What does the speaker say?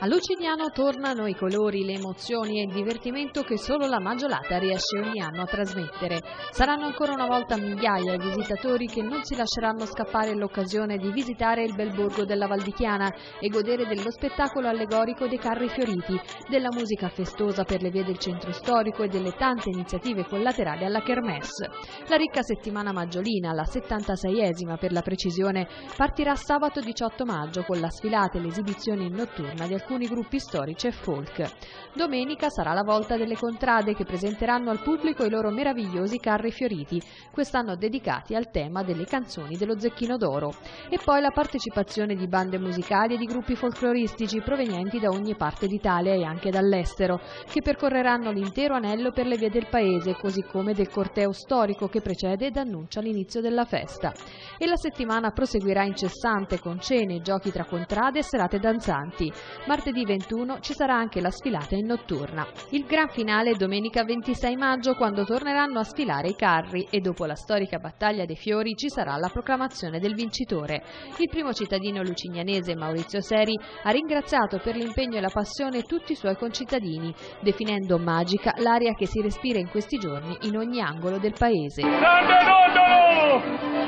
A Lucignano tornano i colori, le emozioni e il divertimento che solo la Maggiolata riesce ogni anno a trasmettere. Saranno ancora una volta migliaia i visitatori che non si lasceranno scappare l'occasione di visitare il bel borgo della Val di Chiana e godere dello spettacolo allegorico dei carri fioriti, della musica festosa per le vie del centro storico e delle tante iniziative collaterali alla Kermesse. La ricca settimana maggiolina, la 76esima per la precisione, partirà sabato 18 maggio con la sfilata e l'esibizione in notturna di alcuni gruppi storici e folk. Domenica sarà la volta delle contrade che presenteranno al pubblico i loro meravigliosi carri fioriti, quest'anno dedicati al tema delle canzoni dello Zecchino d'Oro. E poi la partecipazione di bande musicali e di gruppi folcloristici provenienti da ogni parte d'Italia e anche dall'estero, che percorreranno l'intero anello per le vie del paese, così come del corteo storico che precede ed annuncia l'inizio della festa. E la settimana proseguirà incessante con cene, giochi tra contrade e serate danzanti. Martedì 21 ci sarà anche la sfilata in notturna. Il gran finale è domenica 26 maggio, quando torneranno a sfilare i carri, e dopo la storica battaglia dei fiori ci sarà la proclamazione del vincitore. Il primo cittadino lucignanese, Maurizio Seri, ha ringraziato per l'impegno e la passione tutti i suoi concittadini, definendo magica l'aria che si respira in questi giorni in ogni angolo del paese.